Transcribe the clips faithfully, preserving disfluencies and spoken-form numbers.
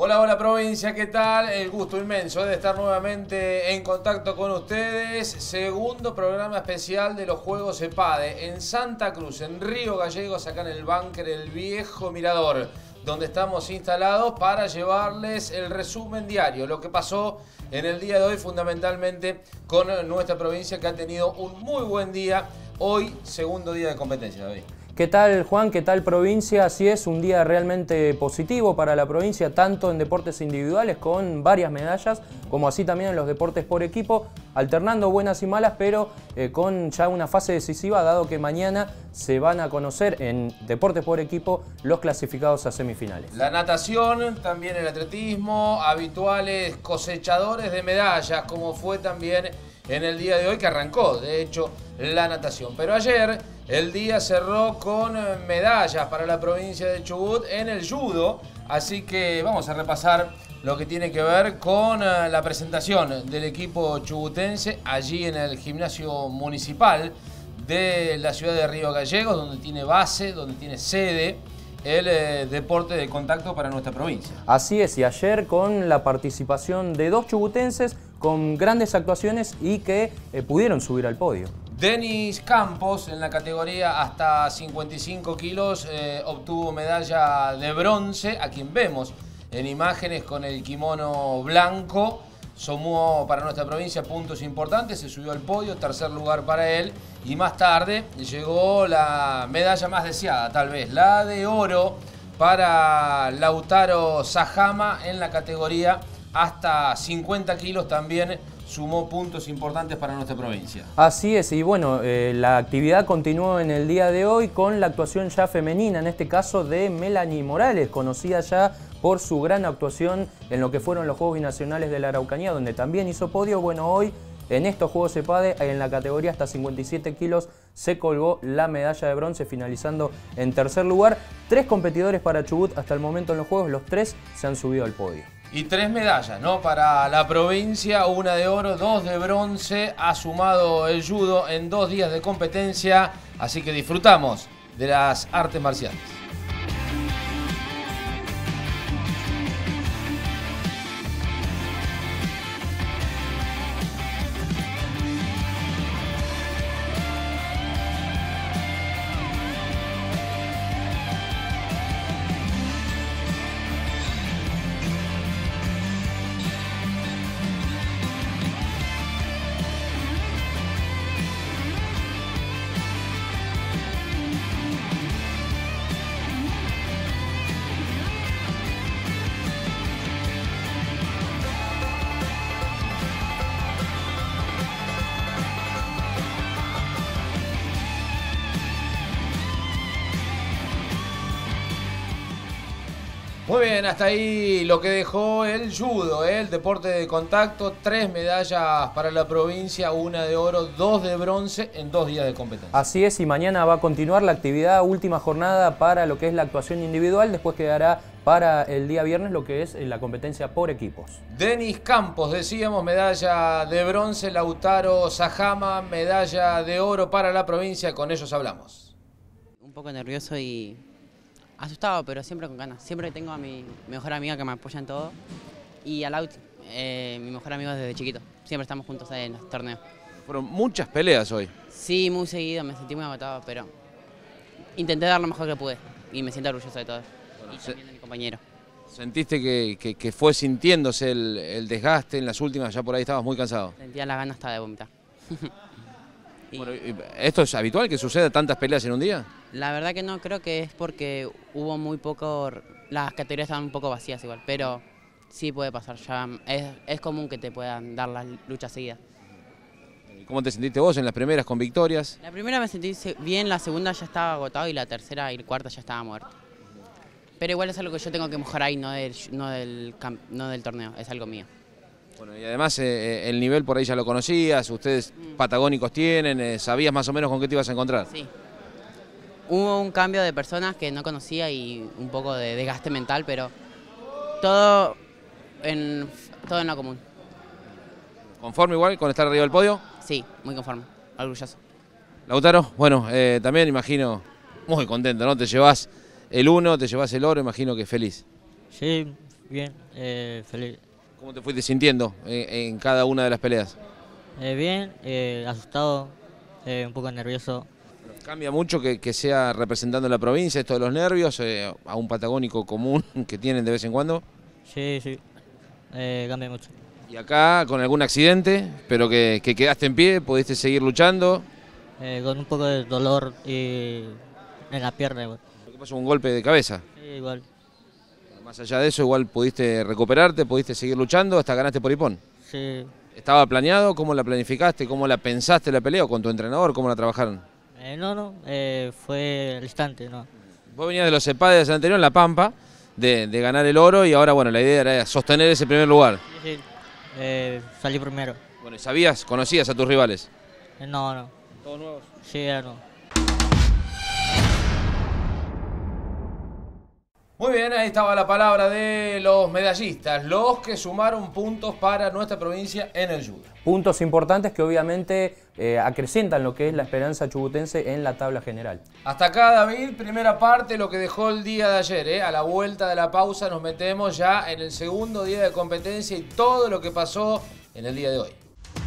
Hola, hola provincia, ¿qué tal? El gusto inmenso de estar nuevamente en contacto con ustedes. Segundo programa especial de los Juegos EPADE en Santa Cruz, en Río Gallegos, acá en el búnker El Viejo Mirador, donde estamos instalados para llevarles el resumen diario, lo que pasó en el día de hoy fundamentalmente con nuestra provincia, que ha tenido un muy buen día. Hoy, segundo día de competencia, David. ¿Qué tal, Juan? ¿Qué tal, provincia? Así es, un día realmente positivo para la provincia, tanto en deportes individuales con varias medallas, como así también en los deportes por equipo, alternando buenas y malas, pero eh, con ya una fase decisiva, dado que mañana se van a conocer en deportes por equipo los clasificados a semifinales. La natación, también el atletismo, habituales cosechadores de medallas, como fue también en el día de hoy, que arrancó, de hecho, la natación. Pero ayer el día cerró con medallas para la provincia de Chubut en el judo, así que vamos a repasar lo que tiene que ver con la presentación del equipo chubutense allí en el gimnasio municipal de la ciudad de Río Gallegos, donde tiene base, donde tiene sede el eh, deporte de contacto para nuestra provincia. Así es, y ayer con la participación de dos chubutenses con grandes actuaciones y que eh, pudieron subir al podio. Denis Campos, en la categoría hasta cincuenta y cinco kilos, eh, obtuvo medalla de bronce, a quien vemos en imágenes con el kimono blanco. Sumó para nuestra provincia puntos importantes, se subió al podio, tercer lugar para él. Y más tarde llegó la medalla más deseada, tal vez, la de oro para Lautaro Sajama en la categoría hasta cincuenta kilos, también sumó puntos importantes para nuestra provincia. Así es, y bueno, eh, la actividad continuó en el día de hoy con la actuación ya femenina, en este caso de Melanie Morales, conocida ya por su gran actuación en lo que fueron los Juegos Binacionales de la Araucanía, donde también hizo podio. Bueno, hoy en estos Juegos EPADE, en la categoría hasta cincuenta y siete kilos, se colgó la medalla de bronce, finalizando en tercer lugar. Tres competidores para Chubut hasta el momento en los Juegos, los tres se han subido al podio. Y tres medallas, ¿no? Para la provincia, una de oro, dos de bronce. Ha sumado el judo en dos días de competencia, así que disfrutamos de las artes marciales. Muy bien, hasta ahí lo que dejó el judo, ¿eh? El deporte de contacto. Tres medallas para la provincia, una de oro, dos de bronce en dos días de competencia. Así es, y mañana va a continuar la actividad, última jornada para lo que es la actuación individual. Después quedará para el día viernes lo que es la competencia por equipos. Denis Campos, decíamos, medalla de bronce. Lautaro Sajama, medalla de oro para la provincia. Con ellos hablamos. Un poco nervioso y asustado, pero siempre con ganas. Siempre tengo a mi mejor amiga que me apoya en todo. Y a Lauti, eh, mi mejor amigo desde chiquito. Siempre estamos juntos en los torneos. Fueron muchas peleas hoy. Sí, muy seguido, me sentí muy agotado, pero intenté dar lo mejor que pude. Y me siento orgulloso de todo. Bueno, y también de mi compañero. ¿Sentiste que, que, que fue sintiéndose el, el desgaste en las últimas? Ya por ahí estabas muy cansado. Sentía las ganas hasta de vomitar. Y bueno, ¿esto es habitual que suceda tantas peleas en un día? La verdad que no, creo que es porque hubo muy poco, las categorías estaban un poco vacías igual, pero sí puede pasar, ya es, es común que te puedan dar las luchas seguidas. ¿Cómo te sentiste vos en las primeras con victorias? La primera me sentí bien, la segunda ya estaba agotado y la tercera y la cuarta ya estaba muerto. Pero igual es algo que yo tengo que mejorar ahí, no del, no del, no del torneo, es algo mío. Bueno, y además eh, el nivel por ahí ya lo conocías, ustedes mm. patagónicos tienen, eh, sabías más o menos con qué te ibas a encontrar. Sí. Hubo un cambio de personas que no conocía y un poco de desgaste mental, pero todo en, todo en lo común. ¿Conforme igual con estar arriba del podio? Sí, muy conforme, orgulloso. Lautaro, bueno, eh, también imagino muy contento, ¿no? Te llevas el uno, te llevas el oro, imagino que feliz. Sí, Bien, eh, feliz. ¿Cómo te fuiste sintiendo en, en cada una de las peleas? Eh, bien, eh, asustado, eh, un poco nervioso. ¿Cambia mucho que, que sea representando la provincia esto de los nervios eh, a un patagónico común que tienen de vez en cuando? Sí, sí, eh, cambia mucho. Y acá con algún accidente, pero que, que quedaste en pie, pudiste seguir luchando. Eh, con un poco de dolor y en la pierna igual. ¿Qué pasó? ¿Un golpe de cabeza? Sí, igual. Más allá de eso, igual pudiste recuperarte, pudiste seguir luchando hasta ganaste por Ipón. Sí. ¿Estaba planeado? ¿Cómo la planificaste? ¿Cómo la pensaste la pelea? ¿O con tu entrenador? ¿Cómo la trabajaron? Eh, no, no, eh, fue al instante, no. Vos venías de los EPADES anterior en La Pampa, de, de ganar el oro, y ahora, bueno, la idea era sostener ese primer lugar. Sí, sí, eh, salí primero. Bueno, ¿sabías, conocías a tus rivales? Eh, no, no. ¿Todos nuevos? Sí, era no. Muy bien, ahí estaba la palabra de los medallistas, los que sumaron puntos para nuestra provincia en el judo. Puntos importantes que obviamente eh, acrecientan lo que es la esperanza chubutense en la tabla general. Hasta acá, David, primera parte, lo que dejó el día de ayer. ¿eh? A la vuelta de la pausa nos metemos ya en el segundo día de competencia y todo lo que pasó en el día de hoy.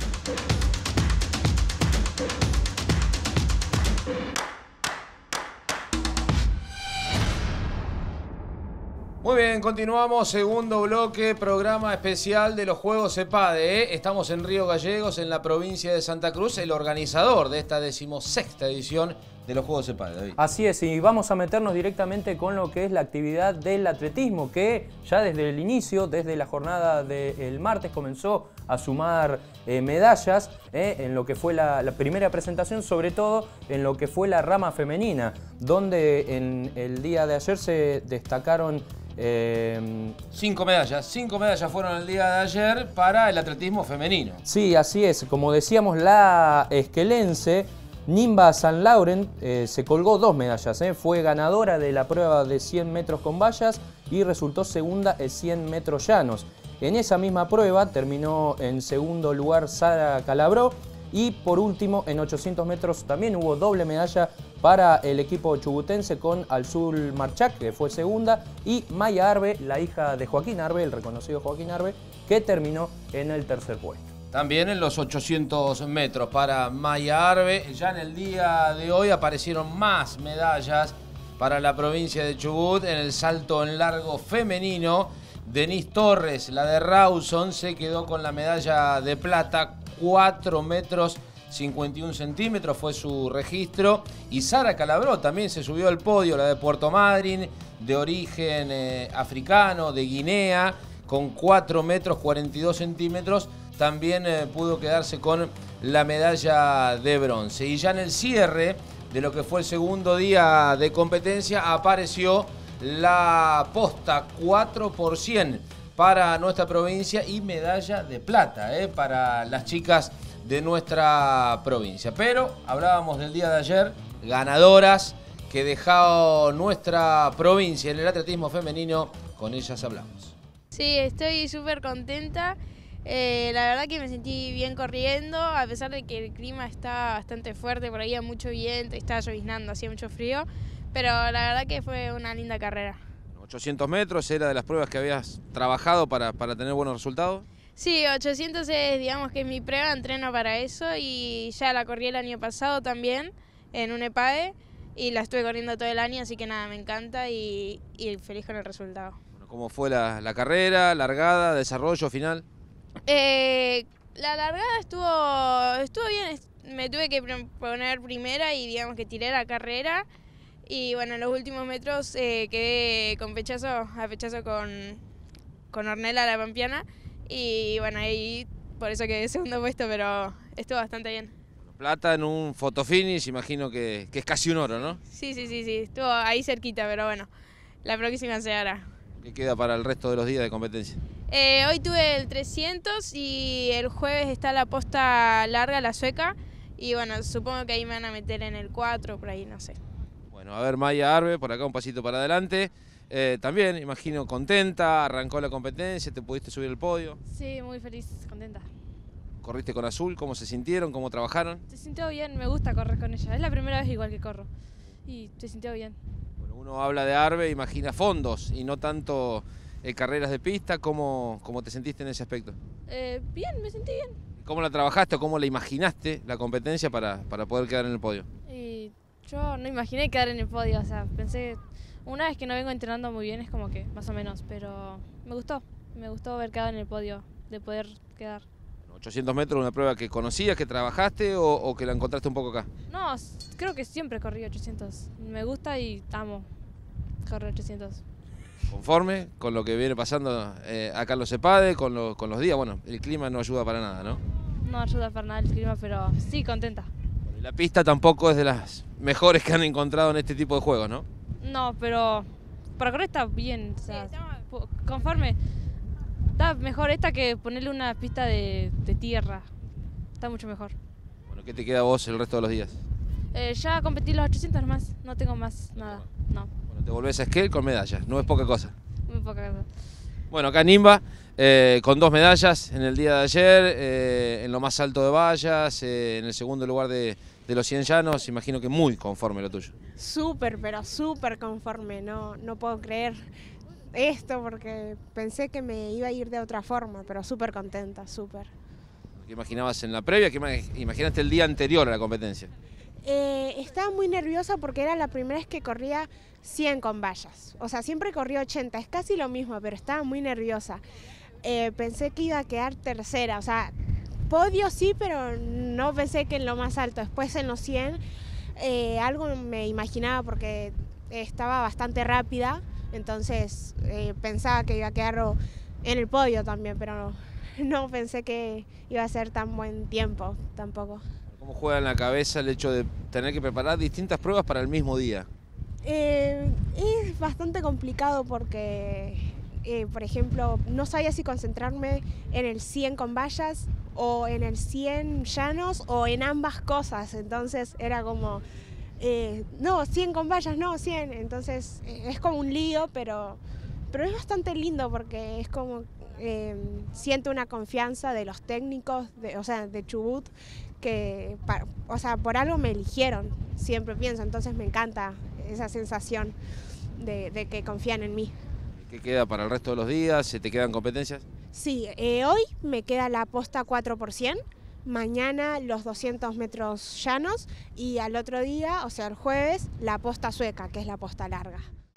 Muy bien, continuamos, segundo bloque, programa especial de los Juegos EPADE. ¿eh? Estamos en Río Gallegos, en la provincia de Santa Cruz, el organizador de esta decimosexta edición de los Juegos EPADE. David. Así es, y vamos a meternos directamente con lo que es la actividad del atletismo, que ya desde el inicio, desde la jornada del martes, comenzó a sumar eh, medallas eh, en lo que fue la, la primera presentación, sobre todo en lo que fue la rama femenina, donde en el día de ayer se destacaron Eh, cinco medallas, cinco medallas fueron el día de ayer para el atletismo femenino. Sí, así es. Como decíamos, la esquelense Nimba San Lauren eh, se colgó dos medallas. Eh. Fue ganadora de la prueba de cien metros con vallas y resultó segunda en cien metros llanos. En esa misma prueba terminó en segundo lugar Sara Calabró. Y por último, en ochocientos metros también hubo doble medalla para el equipo chubutense con Alzul Marchak, que fue segunda, y Maya Arbe, la hija de Joaquín Arbe, el reconocido Joaquín Arbe, que terminó en el tercer puesto. También en los ochocientos metros para Maya Arbe. Ya en el día de hoy aparecieron más medallas para la provincia de Chubut en el salto en largo femenino. Denise Torres, la de Rawson, se quedó con la medalla de plata, cuatro metros cincuenta y un centímetros fue su registro. Y Sara Calabró también se subió al podio, la de Puerto Madryn, de origen eh, africano, de Guinea, con cuatro metros cuarenta y dos centímetros. También eh, pudo quedarse con la medalla de bronce. Y ya en el cierre de lo que fue el segundo día de competencia apareció la posta cuatro por cien para nuestra provincia y medalla de plata eh, para las chicas de nuestra provincia. Pero hablábamos del día de ayer, ganadoras que dejó nuestra provincia en el atletismo femenino, con ellas hablamos. Sí, estoy súper contenta. Eh, la verdad que me sentí bien corriendo, a pesar de que el clima está bastante fuerte, por ahí había mucho viento, estaba lloviznando, hacía mucho frío, pero la verdad que fue una linda carrera. ochocientos metros, ¿era de las pruebas que habías trabajado para, para tener buenos resultados? Sí, ochocientos es, digamos que es mi prueba, entreno para eso y ya la corrí el año pasado también en un EPADE y la estuve corriendo todo el año, así que nada, me encanta y, y feliz con el resultado. Bueno, ¿cómo fue la, la carrera, largada, desarrollo final? Eh, la largada estuvo, estuvo bien, me tuve que poner primera y digamos que tiré la carrera y bueno, en los últimos metros eh, quedé con pechazo, a pechazo con, con Ornella la pampeana y bueno, ahí por eso quedé segundo puesto, pero estuvo bastante bien. Plata en un fotofinish, imagino que, que es casi un oro, ¿no? Sí, sí, sí, sí, estuvo ahí cerquita, pero bueno, la próxima se hará. ¿Qué queda para el resto de los días de competencia? Eh, hoy tuve el trescientos y el jueves está la posta larga, la sueca, y bueno, supongo que ahí me van a meter en el cuatro, por ahí, no sé. Bueno, a ver, Maya Arbe, por acá un pasito para adelante. Eh, también, imagino, contenta, arrancó la competencia, te pudiste subir al podio. Sí, muy feliz, contenta. Corriste con Azul, ¿cómo se sintieron? ¿Cómo trabajaron? Se sintió bien, me gusta correr con ella. Es la primera vez igual que corro. Y se sintió bien. Bueno, uno habla de Arbe, imagina fondos y no tanto eh, carreras de pista, ¿cómo, cómo te sentiste en ese aspecto? Eh, bien, me sentí bien. ¿Cómo la trabajaste o cómo la imaginaste la competencia para, para poder quedar en el podio? Y yo no imaginé quedar en el podio, o sea, pensé, una vez que no vengo entrenando muy bien es como que más o menos, pero me gustó, me gustó haber quedado en el podio, de poder quedar. ochocientos metros, una prueba que conocías, que trabajaste o, o que la encontraste un poco acá. No, s- creo que siempre corrí ochocientos, me gusta y amo correr ochocientos. ¿Conforme con lo que viene pasando eh, acá en los EPADE, con, lo- con los días? Bueno, el clima no ayuda para nada, ¿no? No ayuda para nada el clima, pero sí contenta. Y la pista tampoco es de las mejores que han encontrado en este tipo de juegos, ¿no? No, pero para correr está bien, o sea, Sí, está mal. po- conforme. Está mejor esta que ponerle una pista de, de tierra. Está mucho mejor. Bueno, ¿qué te queda a vos el resto de los días? Eh, ya competí los ochocientos más, no tengo más nada. No, Bueno, te volvés a Esquel con medallas, no es poca cosa. muy poca cosa. Bueno, acá Nimba, eh, con dos medallas en el día de ayer, eh, en lo más alto de vallas, eh, en el segundo lugar de, de los cien llanos, imagino que muy conforme lo tuyo. Súper, pero súper conforme, no, no puedo creer esto porque pensé que me iba a ir de otra forma, pero súper contenta, súper. ¿Qué imaginabas en la previa? ¿Qué ima- imaginaste el día anterior a la competencia? Eh, estaba muy nerviosa porque era la primera vez que corría cien con vallas, o sea, siempre corrí ochenta, es casi lo mismo, pero estaba muy nerviosa. Eh, pensé que iba a quedar tercera, o sea, podio sí, pero no pensé que en lo más alto. Después en los cien, eh, algo me imaginaba porque estaba bastante rápida, entonces eh, pensaba que iba a quedar o- en el podio también, pero no, no pensé que iba a ser tan buen tiempo tampoco. ¿Cómo juega en la cabeza el hecho de tener que preparar distintas pruebas para el mismo día? Eh, es bastante complicado porque, eh, por ejemplo, no sabía si concentrarme en el cien con vallas o en el cien llanos o en ambas cosas. Entonces era como, eh, no, cien con vallas, no, cien. Entonces eh, es como un lío, pero, pero es bastante lindo porque es como, eh, siento una confianza de los técnicos, de, o sea, de Chubut, que, pa- o sea, por algo me eligieron, siempre pienso. Entonces me encanta esa sensación de, de que confían en mí. ¿Qué queda para el resto de los días? ¿Se te quedan competencias? Sí, eh, hoy me queda la posta cuatro por cien, mañana los doscientos metros llanos y al otro día, o sea el jueves, la posta sueca, que es la posta larga.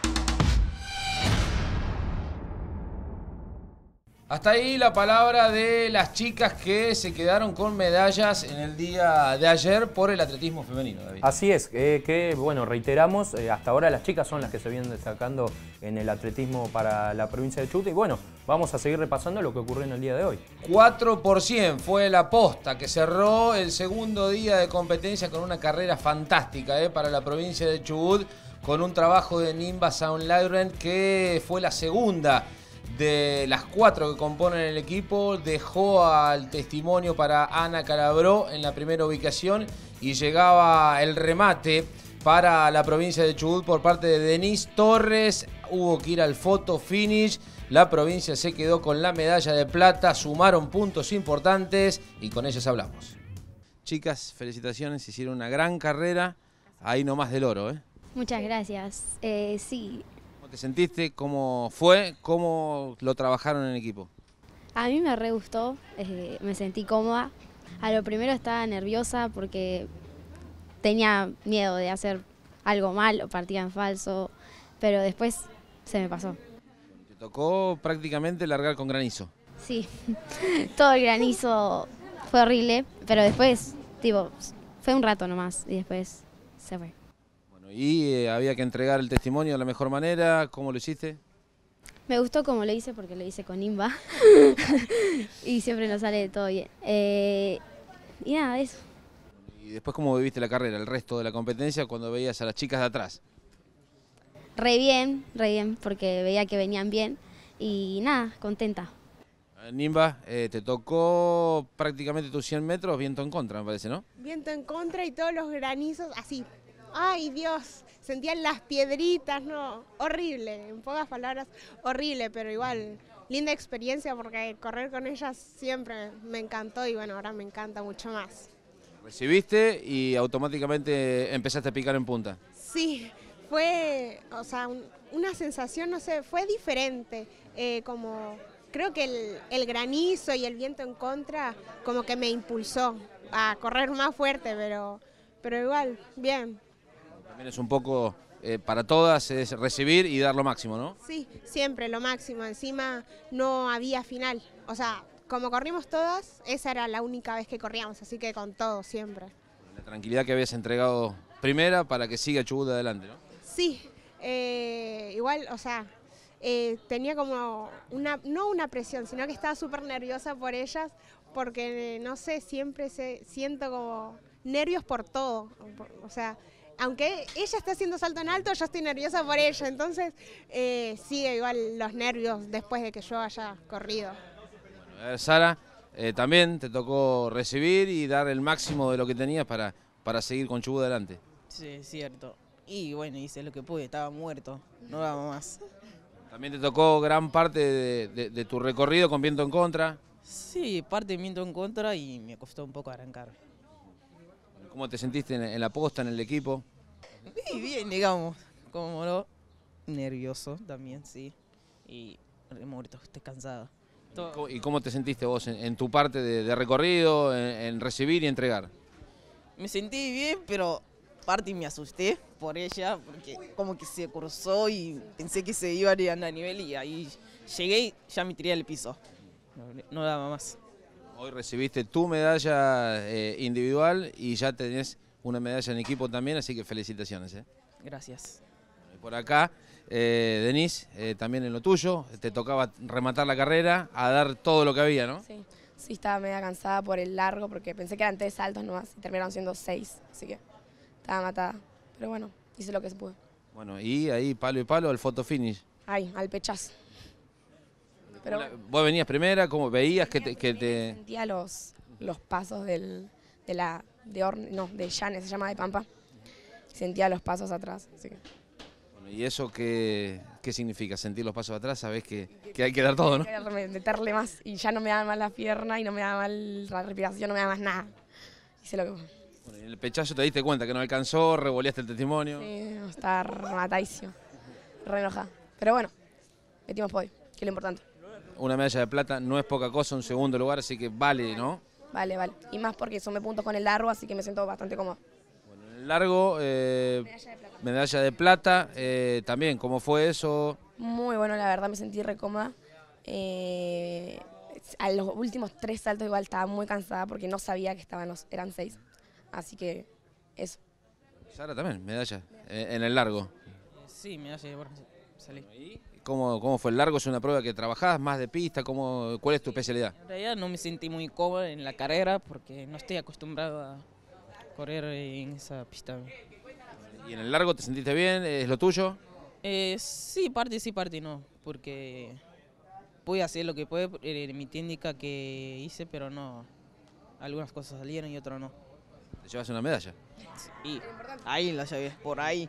Hasta ahí la palabra de las chicas que se quedaron con medallas en el día de ayer por el atletismo femenino, David. Así es, eh, que bueno, reiteramos, eh, hasta ahora las chicas son las que se vienen destacando en el atletismo para la provincia de Chubut y bueno, vamos a seguir repasando lo que ocurrió en el día de hoy. cuatro por cien fue la posta que cerró el segundo día de competencia con una carrera fantástica eh, para la provincia de Chubut, con un trabajo de Nimba Soundlauren que fue la segunda de las cuatro que componen el equipo. Dejó al testimonio para Ana Calabró en la primera ubicación y llegaba el remate para la provincia de Chubut por parte de Denise Torres. Hubo que ir al photo finish. La provincia se quedó con la medalla de plata, sumaron puntos importantes y con ellas hablamos. Chicas, felicitaciones, hicieron una gran carrera, ahí nomás del oro, ¿eh? Muchas gracias. Eh, sí, ¿Cómo te sentiste? ¿Cómo fue? ¿Cómo lo trabajaron en equipo? a mí me re gustó, eh, me sentí cómoda. A lo primero estaba nerviosa porque tenía miedo de hacer algo mal o partida en falso, pero después se me pasó. Te tocó prácticamente largar con granizo. Sí, todo el granizo fue horrible, pero después, tipo, fue un rato nomás y después se fue. Bueno, y eh, había que entregar el testimonio de la mejor manera. ¿Cómo lo hiciste? Me gustó como lo hice porque lo hice con Nimba y siempre nos sale todo bien. Eh, y nada, eso. Y después, ¿cómo viviste la carrera, el resto de la competencia, cuando veías a las chicas de atrás? Re bien, re bien, porque veía que venían bien y nada, contenta. Eh, Nimba, eh, te tocó prácticamente tus cien metros viento en contra, me parece, ¿no? Viento en contra y todos los granizos así. Ay, Dios, sentían las piedritas, no, horrible, en pocas palabras, horrible, pero igual, linda experiencia porque correr con ellas siempre me encantó y bueno, ahora me encanta mucho más. Recibiste y automáticamente empezaste a picar en punta. Sí, fue, o sea, un- una sensación, no sé, fue diferente, eh, como creo que el, el granizo y el viento en contra como que me impulsó a correr más fuerte, pero, pero igual, bien. También es un poco, eh, para todas, es recibir y dar lo máximo, ¿no? Sí, siempre lo máximo, encima no había final, o sea, como corrimos todas, esa era la única vez que corríamos, así que con todo, siempre. La tranquilidad que habías entregado primera para que siga Chubut adelante, ¿no? Sí, eh, igual, o sea, eh, tenía como una, no una presión, sino que estaba súper nerviosa por ellas, porque, eh, no sé, siempre se, siento como nervios por todo, o sea, aunque ella está haciendo salto en alto, yo estoy nerviosa por ella, entonces eh, sigue igual los nervios después de que yo haya corrido. A ver, Sara, eh, también te tocó recibir y dar el máximo de lo que tenías para, para seguir con Chubut adelante. Sí, es cierto. Y bueno, hice lo que pude, estaba muerto, no daba más. También te tocó gran parte de, de- de tu recorrido con viento en contra. Sí, parte viento en contra y me costó un poco arrancar. ¿Cómo te sentiste en, en la posta, en el equipo? Y bien, digamos, como no, nervioso también, sí. Y re muerto, estoy cansado. Todo- ¿Cómo- ¿Y cómo te sentiste vos en, en tu parte de, de recorrido, en, en recibir y entregar? Me sentí bien, pero parte me asusté por ella, porque como que se cruzó y pensé que se iba a ir a nivel y ahí llegué y ya me tiré al piso. No, no daba más. Hoy recibiste tu medalla eh, individual y ya tenés una medalla en equipo también, así que felicitaciones. ¿eh? Gracias. Y por acá, eh, Denise, eh, también en lo tuyo, te tocaba rematar la carrera, a dar todo lo que había, ¿no? Sí, sí estaba media cansada por el largo porque pensé que eran tres saltos nomás y terminaron siendo seis, así que estaba matada. Pero bueno, hice lo que se pudo. Bueno, y ahí palo y palo al photo finish. Ay, al pechazo. Pero bueno, ¿Vos venías primera? ¿Cómo veías que te...? Que te... sentía los, los pasos del, de la, de Orne, no, de Llanes, se llama de Pampa. Sentía los pasos atrás, así que... Bueno, ¿y eso qué, qué significa? ¿Sentir los pasos atrás? Sabés que, que hay que dar todo, ¿no? Quería meterle más y ya no me daba mal la pierna y no me daba mal la respiración, no me daba más nada. Hice lo que pude. Bueno, en el pechazo te diste cuenta que no alcanzó, revoleaste el testimonio. Sí, estaba matadísimo, re enojada. Pero bueno, metimos podio, que es lo importante. Una medalla de plata no es poca cosa, un segundo lugar, así que vale, ¿no? Vale, vale. Y más porque sumé puntos con el largo, así que me siento bastante cómodo. Bueno, en el largo, eh, medalla de plata, eh, también, ¿cómo fue eso? Muy bueno, la verdad, me sentí re cómoda. Eh, a los últimos tres saltos igual estaba muy cansada porque no sabía que estaban los, eran seis. Así que eso. Sara también, medalla, eh, en el largo. Sí, me hace salí. ¿Cómo, ¿Cómo fue el largo? ¿Es una prueba que trabajás más de pista? ¿Cómo, ¿Cuál es tu especialidad? En realidad no me sentí muy cómodo en la carrera porque no estoy acostumbrado a correr en esa pista. ¿Y en el largo te sentiste bien? ¿Es lo tuyo? Eh, sí, parte sí, parte no, porque pude hacer lo que pude, eh, mi técnica que hice, pero no, algunas cosas salieron y otras no. ¿Te llevas una medalla? Y ahí la llevé, por ahí.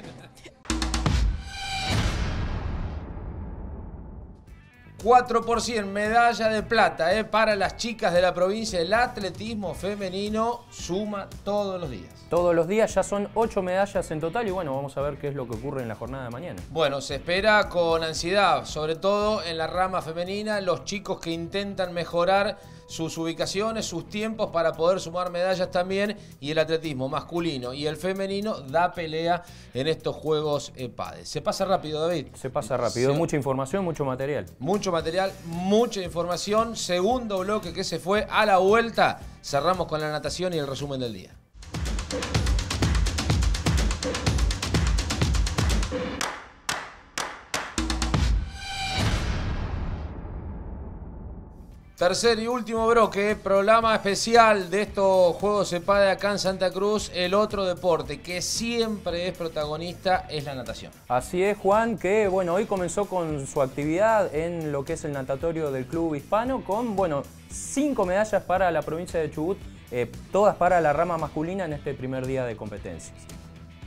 cuatro por cien, medalla de plata eh, para las chicas de la provincia. El atletismo femenino suma todos los días. Todos los días ya son ocho medallas en total y bueno, vamos a ver qué es lo que ocurre en la jornada de mañana. Bueno, se espera con ansiedad, sobre todo en la rama femenina, los chicos que intentan mejorar sus ubicaciones, sus tiempos para poder sumar medallas también, y el atletismo masculino y el femenino da pelea en estos Juegos EPADE. Se pasa rápido, David. Se pasa rápido, Se- mucha información, mucho material. Mucho material, mucha información. Segundo bloque que se fue a la vuelta. Cerramos con la natación y el resumen del día. Tercer y último bloque, programa especial de estos Juegos EPADE acá en Santa Cruz. El otro deporte que siempre es protagonista es la natación. Así es, Juan, que bueno, hoy comenzó con su actividad en lo que es el natatorio del Club Hispano con, bueno, cinco medallas para la provincia de Chubut, eh, todas para la rama masculina en este primer día de competencias.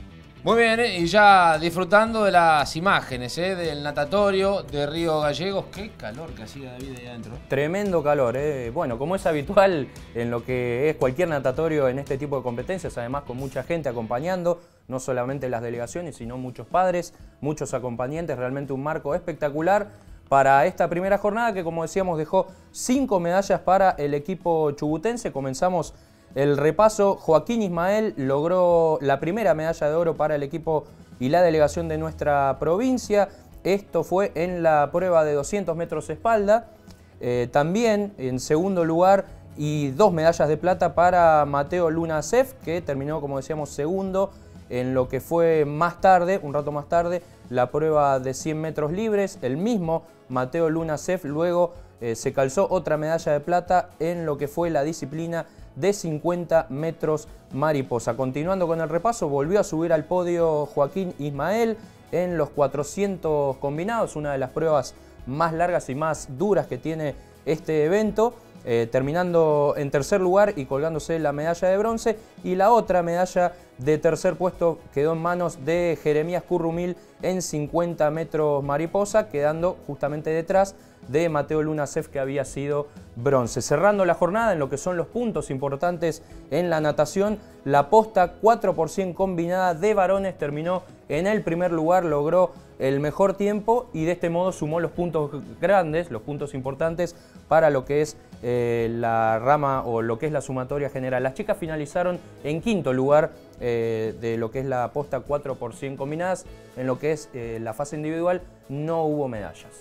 Muy bien, ¿eh? Y ya disfrutando de las imágenes, ¿eh? Del natatorio de Río Gallegos. Qué calor que hacía David ahí adentro. Tremendo calor, ¿eh? Bueno, como es habitual en lo que es cualquier natatorio en este tipo de competencias, además con mucha gente acompañando, no solamente las delegaciones, sino muchos padres, muchos acompañantes, realmente un marco espectacular para esta primera jornada que, como decíamos, dejó cinco medallas para el equipo chubutense. Comenzamos el repaso. Joaquín Ismael logró la primera medalla de oro para el equipo y la delegación de nuestra provincia. Esto fue en la prueba de doscientos metros espalda. Eh, también en segundo lugar y dos medallas de plata para Mateo Luna Cef, que terminó, como decíamos, segundo en lo que fue más tarde, un rato más tarde, la prueba de cien metros libres. El mismo Mateo Luna Cef luego eh, se calzó otra medalla de plata en lo que fue la disciplina de cincuenta metros mariposa. Continuando con el repaso, volvió a subir al podio Joaquín Ismael en los cuatrocientos combinados, una de las pruebas más largas y más duras que tiene este evento, eh, terminando en tercer lugar y colgándose la medalla de bronce, y la otra medalla de tercer puesto quedó en manos de Jeremías Currumil en cincuenta metros mariposa, quedando justamente detrás de Mateo Luna Cef, que había sido bronce. Cerrando la jornada en lo que son los puntos importantes en la natación, la posta cuatro por cien combinada de varones terminó en el primer lugar, logró el mejor tiempo y de este modo sumó los puntos grandes, los puntos importantes para lo que es eh, la rama o lo que es la sumatoria general. Las chicas finalizaron en quinto lugar eh, de lo que es la posta cuatro por cien combinadas. En lo que es eh, la fase individual no hubo medallas.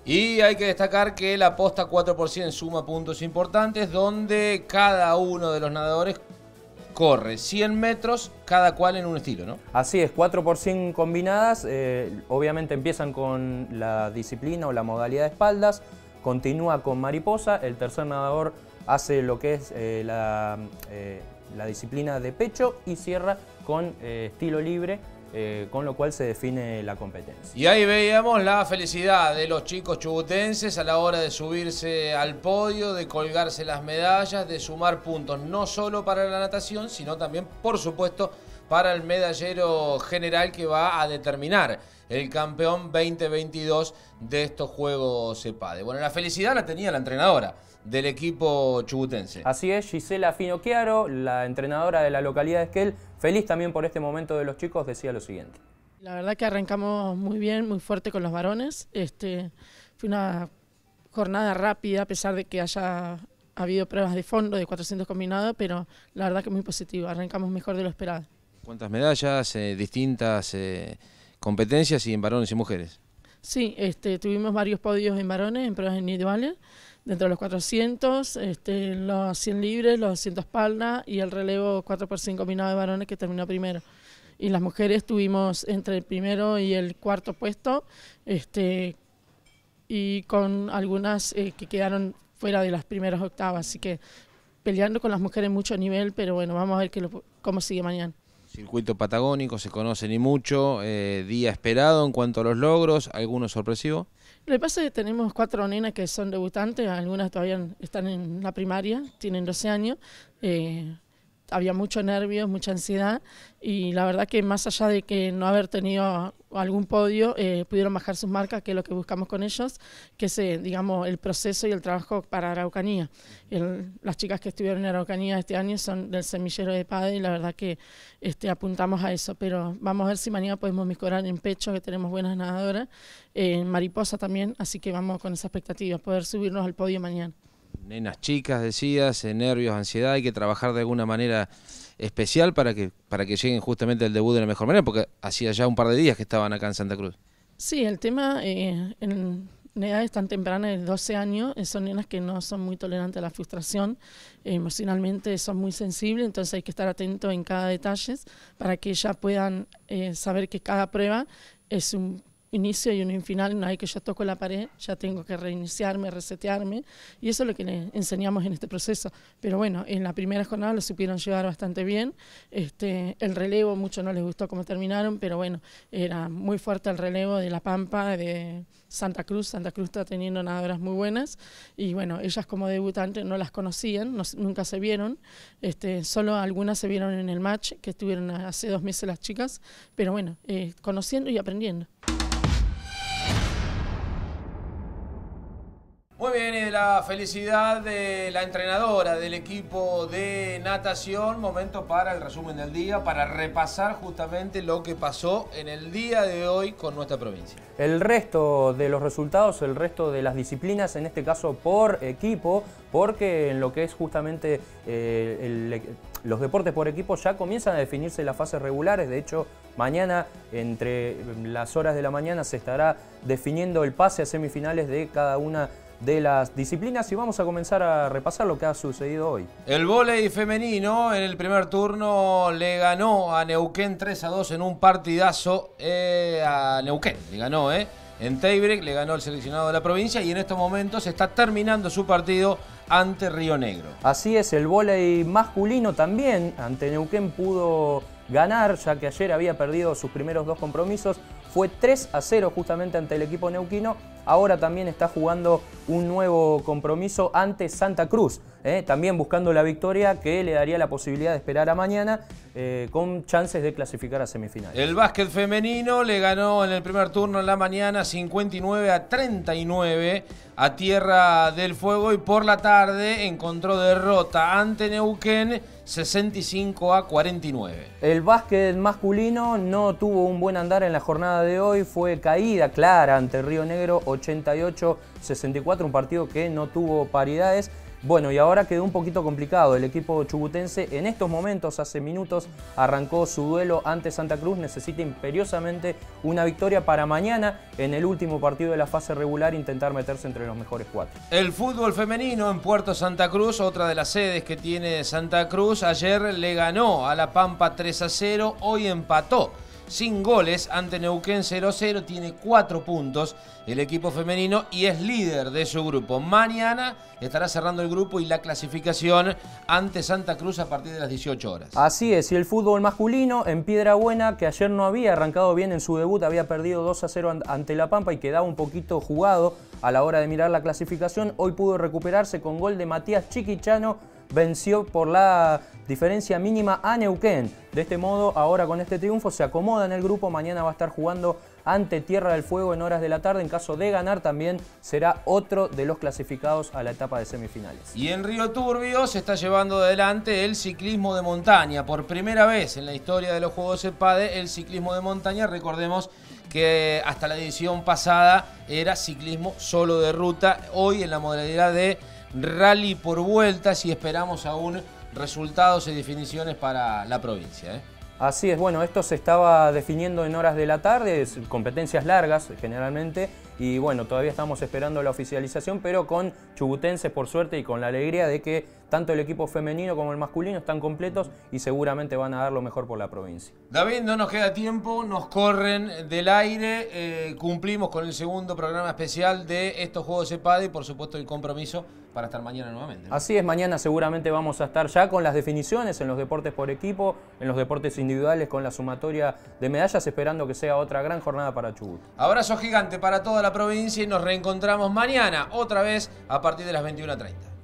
Y hay que destacar que la posta cuatro por cien suma puntos importantes, donde cada uno de los nadadores corre cien metros, cada cual en un estilo, ¿no? Así es, cuatro por cien combinadas, eh, obviamente empiezan con la disciplina o la modalidad de espaldas, continúa con mariposa, el tercer nadador hace lo que es eh, la, eh, la disciplina de pecho y cierra con eh, estilo libre, Eh, con lo cual se define la competencia. Y ahí veíamos la felicidad de los chicos chubutenses a la hora de subirse al podio, de colgarse las medallas, de sumar puntos, no solo para la natación, sino también, por supuesto, para el medallero general que va a determinar el campeón veinte veintidós de estos Juegos CEPADE. Bueno, la felicidad la tenía la entrenadora del equipo chubutense. Así es, Gisela Finocchiaro, la entrenadora de la localidad de Esquel, feliz también por este momento de los chicos, decía lo siguiente. La verdad que arrancamos muy bien, muy fuerte con los varones. Este, fue una jornada rápida, a pesar de que haya habido pruebas de fondo de cuatrocientos combinados, pero la verdad que muy positivo, arrancamos mejor de lo esperado. ¿Cuántas medallas, eh, distintas eh, competencias y en varones y mujeres? Sí, este, tuvimos varios podios en varones, en pruebas individuales, dentro de los cuatrocientos, este, los cien libres, los doscientos espalda y el relevo cuatro por cien combinado de varones que terminó primero. Y las mujeres tuvimos entre el primero y el cuarto puesto, este, y con algunas eh, que quedaron fuera de las primeras octavas, así que peleando con las mujeres mucho nivel, pero bueno, vamos a ver que lo, cómo sigue mañana. Circuito patagónico, se conoce ni mucho, eh, día esperado en cuanto a los logros, algunos sorpresivos. Lo que pasa es que tenemos cuatro nenas que son debutantes, algunas todavía están en la primaria, tienen doce años, eh, había mucho nervios, mucha ansiedad y la verdad que más allá de que no haber tenido algún podio, eh, pudieron bajar sus marcas, que es lo que buscamos con ellos, que es eh, digamos, el proceso y el trabajo para Araucanía. El, las chicas que estuvieron en Araucanía este año son del semillero de PADE y la verdad que este, apuntamos a eso, pero vamos a ver si mañana podemos mejorar en pecho, que tenemos buenas nadadoras, eh, en mariposa también, así que vamos con esa expectativa, poder subirnos al podio mañana. Nenas chicas, decías, eh, nervios, ansiedad, hay que trabajar de alguna manera especial para que, para que lleguen justamente al debut de la mejor manera, porque hacía ya un par de días que estaban acá en Santa Cruz. Sí, el tema eh, en, en edades tan tempranas de doce años, eh, son nenas que no son muy tolerantes a la frustración, eh, emocionalmente son muy sensibles, entonces hay que estar atento en cada detalle para que ellas puedan eh, saber que cada prueba es un inicio y un final. Una vez que ya toco la pared, ya tengo que reiniciarme, resetearme, y eso es lo que le enseñamos en este proceso. Pero bueno, en la primera jornada lo supieron llevar bastante bien. Este, el relevo, mucho no les gustó cómo terminaron, pero bueno, era muy fuerte el relevo de La Pampa, de Santa Cruz. Santa Cruz está teniendo nadadoras muy buenas, y bueno, ellas como debutantes no las conocían, no, nunca se vieron, este, solo algunas se vieron en el match, que estuvieron hace dos meses las chicas, pero bueno, eh, conociendo y aprendiendo. Muy bien, y de la felicidad de la entrenadora del equipo de natación, momento para el resumen del día, para repasar justamente lo que pasó en el día de hoy con nuestra provincia. El resto de los resultados, el resto de las disciplinas, en este caso por equipo, porque en lo que es justamente eh, el, los deportes por equipo ya comienzan a definirse las fases regulares. De hecho, mañana, entre las horas de la mañana, se estará definiendo el pase a semifinales de cada una de las disciplinas, y vamos a comenzar a repasar lo que ha sucedido hoy. El vóley femenino en el primer turno le ganó a Neuquén tres a dos en un partidazo. Eh, a Neuquén le ganó, eh. En tiebreak le ganó el seleccionado de la provincia, y en estos momentos está terminando su partido ante Río Negro. Así es, el vóley masculino también ante Neuquén pudo ganar, ya que ayer había perdido sus primeros dos compromisos. Fue tres a cero justamente ante el equipo neuquino. Ahora también está jugando un nuevo compromiso ante Santa Cruz, ¿eh? También buscando la victoria que le daría la posibilidad de esperar a mañana, eh, con chances de clasificar a semifinales. El básquet femenino le ganó en el primer turno en la mañana cincuenta y nueve a treinta y nueve a Tierra del Fuego, y por la tarde encontró derrota ante Neuquén sesenta y cinco a cuarenta y nueve. El básquet masculino no tuvo un buen andar en la jornada de hoy, fue caída clara ante Río Negro ochenta y ocho a sesenta y cuatro, un partido que no tuvo paridades. Bueno, y ahora quedó un poquito complicado. El equipo chubutense en estos momentos, hace minutos, arrancó su duelo ante Santa Cruz. Necesita imperiosamente una victoria para mañana, en el último partido de la fase regular, intentar meterse entre los mejores cuatro. El fútbol femenino en Puerto Santa Cruz, otra de las sedes que tiene Santa Cruz, ayer le ganó a La Pampa tres a cero, hoy empató sin goles ante Neuquén cero a cero, tiene cuatro puntos el equipo femenino y es líder de su grupo. Mañana estará cerrando el grupo y la clasificación ante Santa Cruz a partir de las dieciocho horas. Así es, y el fútbol masculino en Piedrabuena, que ayer no había arrancado bien en su debut, había perdido dos a cero ante La Pampa y quedaba un poquito jugado a la hora de mirar la clasificación. Hoy pudo recuperarse con gol de Matías Chiquichano, venció por la diferencia mínima a Neuquén. De este modo, ahora con este triunfo se acomoda en el grupo. Mañana va a estar jugando ante Tierra del Fuego en horas de la tarde. En caso de ganar, también será otro de los clasificados a la etapa de semifinales. Y en Río Turbio se está llevando adelante el ciclismo de montaña. Por primera vez en la historia de los Juegos EPADE, el ciclismo de montaña, recordemos que hasta la edición pasada era ciclismo solo de ruta. Hoy en la modalidad de rally por vueltas, y esperamos aún resultados y definiciones para la provincia, ¿eh? Así es, bueno, esto se estaba definiendo en horas de la tarde, competencias largas generalmente, y bueno, todavía estamos esperando la oficialización, pero con chubutenses por suerte y con la alegría de que tanto el equipo femenino como el masculino están completos y seguramente van a dar lo mejor por la provincia. David, no nos queda tiempo, nos corren del aire, eh, cumplimos con el segundo programa especial de estos Juegos EPADE y por supuesto el compromiso para estar mañana nuevamente, ¿no? Así es, mañana seguramente vamos a estar ya con las definiciones en los deportes por equipo, en los deportes individuales con la sumatoria de medallas, esperando que sea otra gran jornada para Chubut. Abrazo gigante para toda la provincia y nos reencontramos mañana otra vez a partir de las veintiuna treinta.